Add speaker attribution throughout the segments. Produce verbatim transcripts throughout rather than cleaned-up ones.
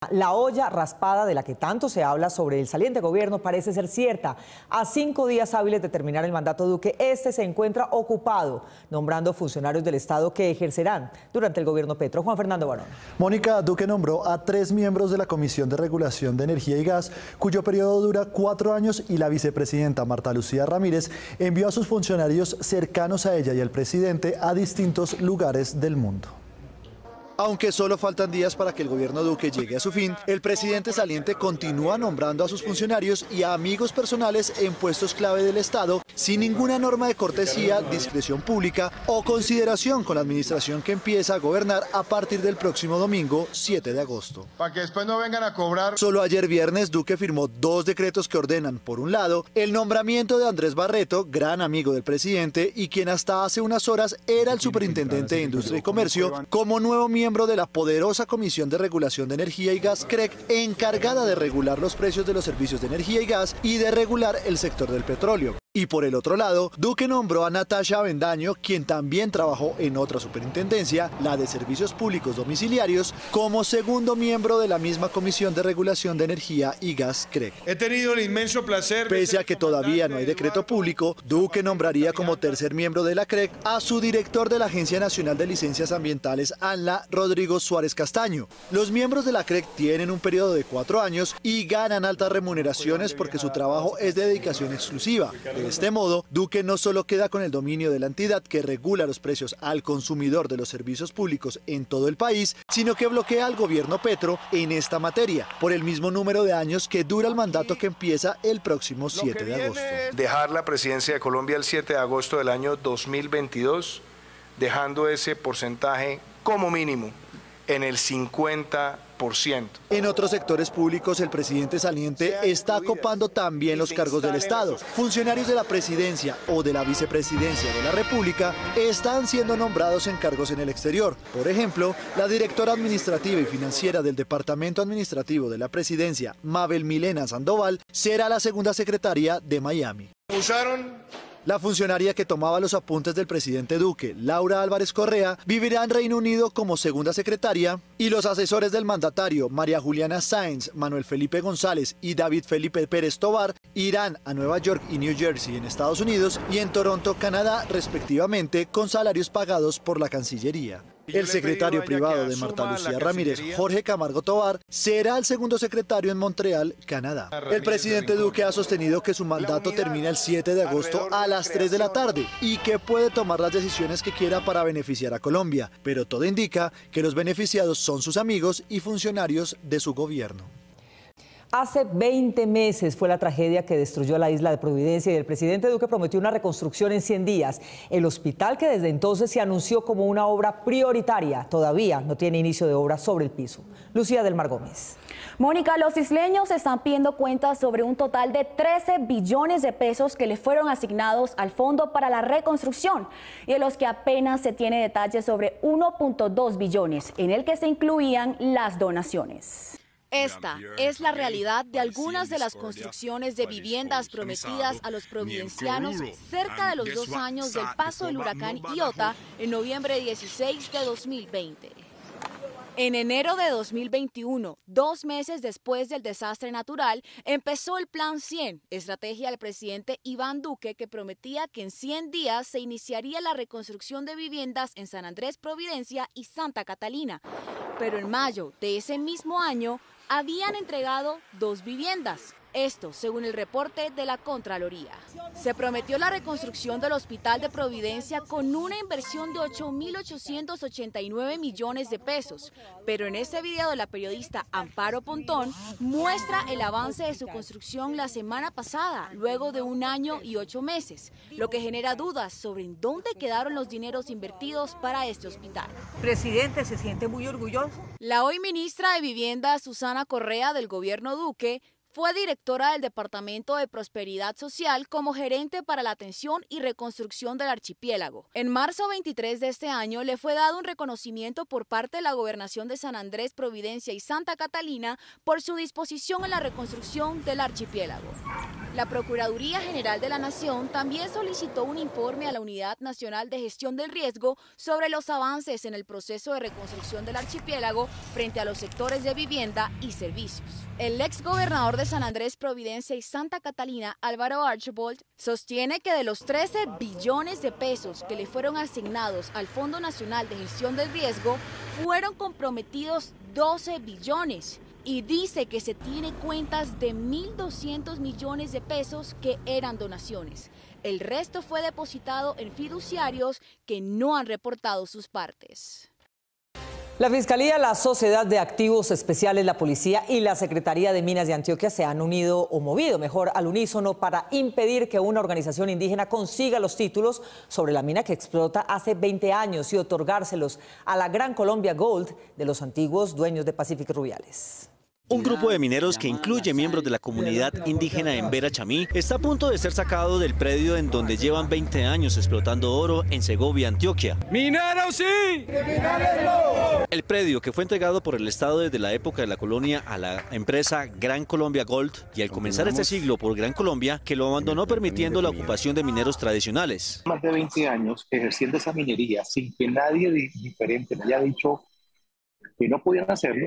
Speaker 1: La olla raspada de la que tanto se habla sobre el saliente gobierno parece ser cierta. A cinco días hábiles de terminar el mandato Duque, este se encuentra ocupado, nombrando funcionarios del Estado que ejercerán durante el gobierno Petro. Juan Fernando Barón.
Speaker 2: Mónica, Duque nombró a tres miembros de la Comisión de Regulación de Energía y Gas, cuyo periodo dura cuatro años, y la vicepresidenta Marta Lucía Ramírez envió a sus funcionarios cercanos a ella y al presidente a distintos lugares del mundo. Aunque solo faltan días para que el gobierno Duque llegue a su fin, el presidente saliente continúa nombrando a sus funcionarios y a amigos personales en puestos clave del Estado sin ninguna norma de cortesía, discreción pública o consideración con la administración que empieza a gobernar a partir del próximo domingo, siete de agosto.
Speaker 3: Para que después no vengan a cobrar.
Speaker 2: Solo ayer viernes Duque firmó dos decretos que ordenan, por un lado, el nombramiento de Andrés Barreto, gran amigo del presidente y quien hasta hace unas horas era el superintendente de Industria y Comercio, como nuevo miembro miembro de la poderosa Comisión de Regulación de Energía y Gas, C R E C, encargada de regular los precios de los servicios de energía y gas y de regular el sector del petróleo. Y por el otro lado, Duque nombró a Natasha Avendaño, quien también trabajó en otra superintendencia, la de Servicios Públicos Domiciliarios, como segundo miembro de la misma Comisión de Regulación de Energía y Gas, C R E C.
Speaker 3: He tenido el inmenso placer...
Speaker 2: Pese a que todavía no hay decreto público, Duque nombraría como tercer miembro de la C R E C a su director de la Agencia Nacional de Licencias Ambientales, ANLA, Rodrigo Suárez Castaño. Los miembros de la C R E C tienen un periodo de cuatro años y ganan altas remuneraciones porque su trabajo es de dedicación exclusiva. De este modo, Duque no solo queda con el dominio de la entidad que regula los precios al consumidor de los servicios públicos en todo el país, sino que bloquea al gobierno Petro en esta materia, por el mismo número de años que dura el mandato que empieza el próximo siete de agosto.
Speaker 4: Dejar la presidencia de Colombia el siete de agosto del año dos mil veintidós, dejando ese porcentaje como mínimo en el cincuenta por ciento.
Speaker 2: En otros sectores públicos, el presidente saliente está copando también los cargos del Estado. Funcionarios de la presidencia o de la vicepresidencia de la República están siendo nombrados en cargos en el exterior. Por ejemplo, la directora administrativa y financiera del Departamento Administrativo de la Presidencia, Mabel Milena Sandoval, será la segunda secretaria de Miami.
Speaker 3: Usaron...
Speaker 2: La funcionaria que tomaba los apuntes del presidente Duque, Laura Álvarez Correa, vivirá en Reino Unido como segunda secretaria, y los asesores del mandatario, María Juliana Sáenz, Manuel Felipe González y David Felipe Pérez Tobar, irán a Nueva York y New Jersey en Estados Unidos y en Toronto, Canadá, respectivamente, con salarios pagados por la Cancillería. El secretario privado de Marta Lucía Ramírez, Jorge Camargo Tobar, será el segundo secretario en Montreal, Canadá. El presidente Duque ha sostenido que su mandato termina el siete de agosto a las tres de la tarde y que puede tomar las decisiones que quiera para beneficiar a Colombia, pero todo indica que los beneficiados son sus amigos y funcionarios de su gobierno.
Speaker 1: Hace veinte meses fue la tragedia que destruyó la isla de Providencia y el presidente Duque prometió una reconstrucción en cien días. El hospital, que desde entonces se anunció como una obra prioritaria, todavía no tiene inicio de obra sobre el piso. Lucía del Mar Gómez.
Speaker 5: Mónica, los isleños están pidiendo cuentas sobre un total de trece billones de pesos que le fueron asignados al Fondo para la Reconstrucción y de los que apenas se tiene detalles sobre uno punto dos billones, en el que se incluían las donaciones.
Speaker 6: Esta es la realidad de algunas de las construcciones de viviendas prometidas a los providencianos cerca de los dos años del paso del huracán Iota en noviembre dieciséis de dos mil veinte. En enero de dos mil veintiuno, dos meses después del desastre natural, empezó el Plan cien, estrategia del presidente Iván Duque que prometía que en cien días se iniciaría la reconstrucción de viviendas en San Andrés, Providencia y Santa Catalina. Pero en mayo de ese mismo año, habían entregado dos viviendas. Esto, según el reporte de la Contraloría. Se prometió la reconstrucción del Hospital de Providencia con una inversión de ocho mil ochocientos ochenta y nueve millones de pesos. Pero en este video de la periodista Amparo Pontón muestra el avance de su construcción la semana pasada, luego de un año y ocho meses, lo que genera dudas sobre en dónde quedaron los dineros invertidos para este hospital.
Speaker 7: El presidente se siente muy orgulloso.
Speaker 6: La hoy ministra de Vivienda, Susana Correa, del gobierno Duque, Fue directora del Departamento de Prosperidad Social como gerente para la atención y reconstrucción del archipiélago. En marzo veintitrés de este año le fue dado un reconocimiento por parte de la Gobernación de San Andrés, Providencia y Santa Catalina por su disposición en la reconstrucción del archipiélago. La Procuraduría General de la Nación también solicitó un informe a la Unidad Nacional de Gestión del Riesgo sobre los avances en el proceso de reconstrucción del archipiélago frente a los sectores de vivienda y servicios. El exgobernador de San Andrés, Providencia y Santa Catalina, Álvaro Archibald, sostiene que de los trece billones de pesos que le fueron asignados al Fondo Nacional de Gestión del Riesgo, fueron comprometidos doce billones. Y dice que se tiene cuentas de mil doscientos millones de pesos que eran donaciones. El resto fue depositado en fiduciarios que no han reportado sus partes.
Speaker 1: La Fiscalía, la Sociedad de Activos Especiales, la Policía y la Secretaría de Minas de Antioquia se han unido o movido, mejor, al unísono para impedir que una organización indígena consiga los títulos sobre la mina que explota hace veinte años y otorgárselos a la Gran Colombia Gold de los antiguos dueños de Pacific Rubiales.
Speaker 7: Un grupo de mineros que incluye miembros de la comunidad indígena en Vera Chamí está a punto de ser sacado del predio en donde llevan veinte años explotando oro en Segovia, Antioquia. ¡Mineros sí! ¡Criminales! El predio, que fue entregado por el Estado desde la época de la colonia a la empresa Gran Colombia Gold y al comenzar este siglo por Gran Colombia, que lo abandonó permitiendo la ocupación de mineros tradicionales.
Speaker 8: Más de veinte años ejerciendo esa minería sin que nadie diferente le haya dicho que no podían hacerlo.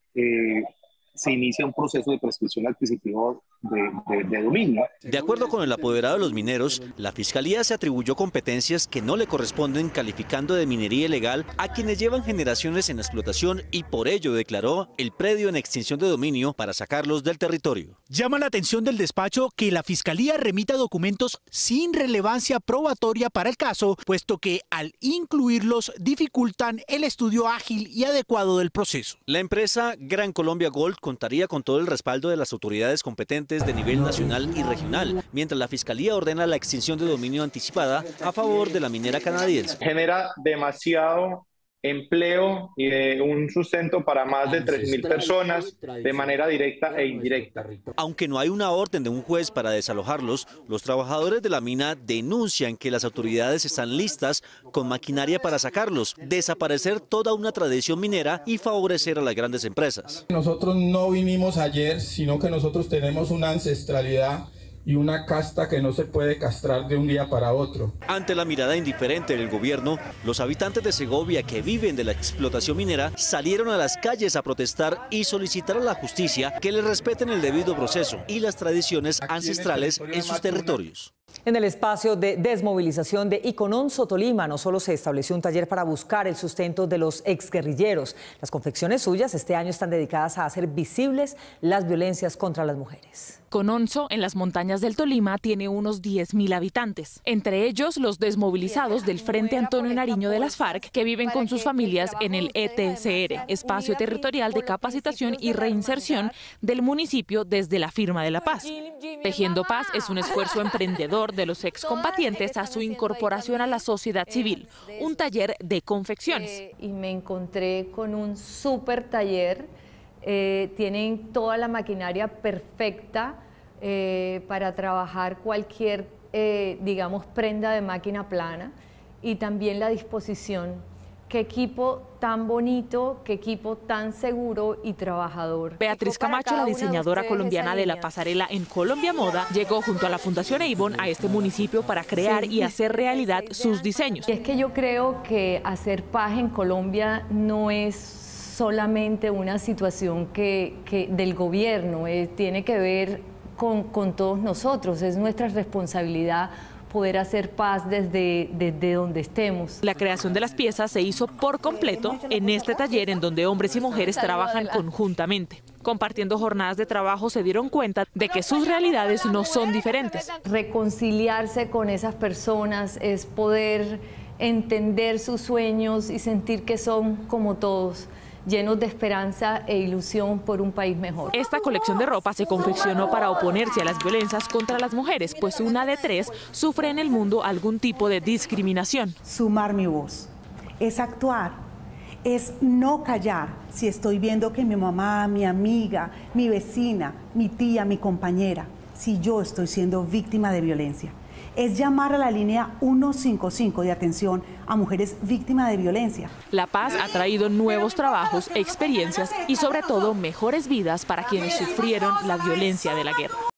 Speaker 8: Eh, se inicia un proceso de prescripción adquisitivo de, de, de dominio.
Speaker 7: De acuerdo con el apoderado de los mineros, la Fiscalía se atribuyó competencias que no le corresponden, calificando de minería ilegal a quienes llevan generaciones en explotación, y por ello declaró el predio en extinción de dominio para sacarlos del territorio.
Speaker 9: Llama la atención del despacho que la Fiscalía remita documentos sin relevancia probatoria para el caso, puesto que al incluirlos dificultan el estudio ágil y adecuado del proceso.
Speaker 7: La empresa Gran Colombia Gold contaría con todo el respaldo de las autoridades competentes de nivel nacional y regional, mientras la Fiscalía ordena la extinción de dominio anticipada a favor de la minera canadiense.
Speaker 10: Genera demasiado empleo y de un sustento para más de tres mil personas de manera directa e indirecta.
Speaker 7: Aunque no hay una orden de un juez para desalojarlos, los trabajadores de la mina denuncian que las autoridades están listas con maquinaria para sacarlos, desaparecer toda una tradición minera y favorecer a las grandes empresas.
Speaker 11: Nosotros no vinimos ayer, sino que nosotros tenemos una ancestralidad y una casta que no se puede castrar de un día para otro.
Speaker 7: Ante la mirada indiferente del gobierno, los habitantes de Segovia que viven de la explotación minera salieron a las calles a protestar y solicitar a la justicia que les respeten el debido proceso y las tradiciones ancestrales en sus territorios.
Speaker 1: En el espacio de desmovilización de Icononso, Tolima, no solo se estableció un taller para buscar el sustento de los exguerrilleros. Las confecciones suyas este año están dedicadas a hacer visibles las violencias contra las mujeres.
Speaker 12: Icononso, en las montañas del Tolima, tiene unos diez mil habitantes, entre ellos los desmovilizados del Frente Antonio Nariño de las FARC, que viven con sus familias en el E T C R, Espacio Territorial de Capacitación y Reinserción del municipio desde la firma de la paz. Tejiendo Paz es un esfuerzo emprendedor de los excombatientes a su incorporación a la sociedad civil, un taller de confecciones.
Speaker 13: Y me encontré con un súper taller, eh, tienen toda la maquinaria perfecta eh, para trabajar cualquier, eh, digamos, prenda de máquina plana, y también la disposición. Qué equipo tan bonito, qué equipo tan seguro y trabajador.
Speaker 12: Beatriz Camacho, la diseñadora colombiana de la pasarela en Colombia Moda, llegó junto a la Fundación Avon a este municipio para crear y hacer realidad sus diseños.
Speaker 13: Y es que yo creo que hacer paz en Colombia no es solamente una situación que, que del gobierno, eh, tiene que ver con, con todos nosotros, es nuestra responsabilidad poder hacer paz desde, desde donde estemos.
Speaker 12: La creación de las piezas se hizo por completo en este taller, en donde hombres y mujeres trabajan conjuntamente. Compartiendo jornadas de trabajo se dieron cuenta de que sus realidades no son diferentes.
Speaker 13: Reconciliarse con esas personas es poder entender sus sueños y sentir que son como todos, llenos de esperanza e ilusión por un país mejor.
Speaker 12: Esta colección de ropa se confeccionó para oponerse a las violencias contra las mujeres, pues una de tres sufre en el mundo algún tipo de discriminación.
Speaker 14: Sumar mi voz es actuar es no callar si estoy viendo que mi mamá, mi amiga, mi vecina, mi tía, mi compañera, si yo estoy siendo víctima de violencia. Es llamar a la línea ciento cincuenta y cinco de atención a mujeres víctimas de violencia.
Speaker 12: La paz ha traído nuevos trabajos, experiencias y sobre todo mejores vidas para quienes sufrieron la violencia de la guerra.